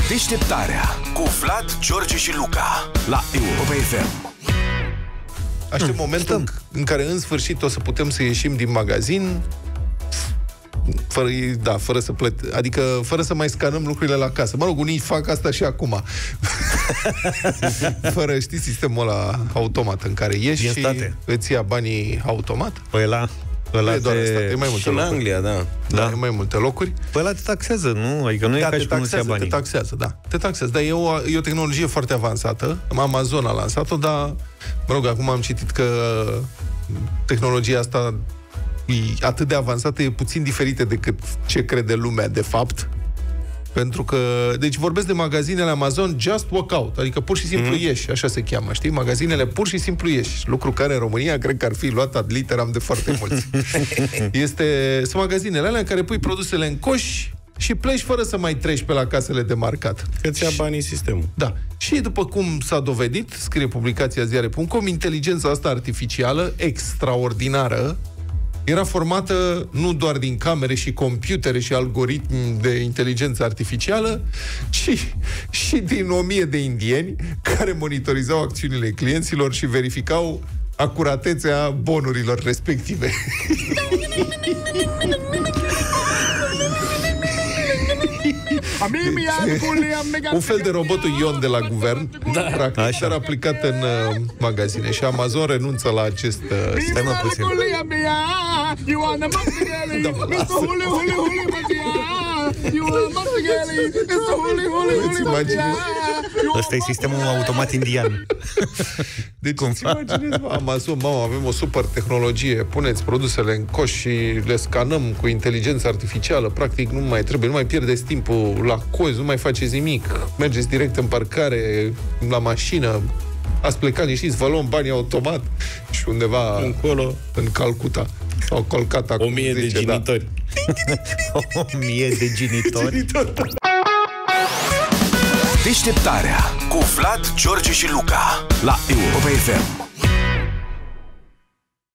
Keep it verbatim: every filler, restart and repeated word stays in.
Deșteptarea cu Vlad, George și Luca la Europa F M. Aștept hmm, momentul stăm. în care în sfârșit o să putem să ieșim din magazin fără, da, fără să plăt, adică fără să mai scanăm lucrurile la casă. Mă rog, unii fac asta și acum. Fără, știi, sistemul ăla automat în care ieși din și state. Îți ia banii automat. Păi la Ăla e doar te... asta, e mai multe și locuri. în Anglia, da. Da, e mai multe locuri. Păi ăla te taxează, nu? Adică nu da, e ca și cum nu-ți ia banii. Te taxează, da. Te taxează, dar e o, e o tehnologie foarte avansată. Amazon a lansat-o, dar, mă rog, acum am citit că tehnologia asta e atât de avansată, e puțin diferită decât ce crede lumea, de fapt. Pentru că, deci vorbesc de magazinele Amazon Just Walk Out, adică pur și simplu mm. ieși, așa se cheamă, știi? Magazinele pur și simplu ieși, lucru care în România cred că ar fi luat ad literam de foarte mulți. Este, sunt magazinele alea în care pui produsele în coș și pleci fără să mai treci pe la casele de marcat. Că-ți ia banii sistemul. Da. Și după cum s-a dovedit, scrie publicația ziare punct com, inteligența asta artificială, extraordinară, era formată nu doar din camere și computere și algoritmi de inteligență artificială, ci și din o mie de indieni care monitorizau acțiunile clienților și verificau acuratețea bonurilor respective. Deci, un fel de robotul Ion de la guvern, da, practic, așa, dar aplicat în uh, magazine. Și Amazon renunță la acest uh, sistem puțin. Ăsta e sistemul automat indian. Deci îți imaginezi, mă, Amazon, mamă, avem o super tehnologie, puneți produsele în coș și le scanăm cu inteligență artificială, practic nu mai trebuie, nu mai pierdeți timpul la cozi, nu mai faceți nimic, mergeți direct în parcare, la mașină, ați plecat liniștiți, vă luăm banii automat și undeva încolo, în Calcuta sau Colcata, o mie de genitori. Da. O mie de genitori. Deșteptarea cu Vlad, George și Luca la Europa F M.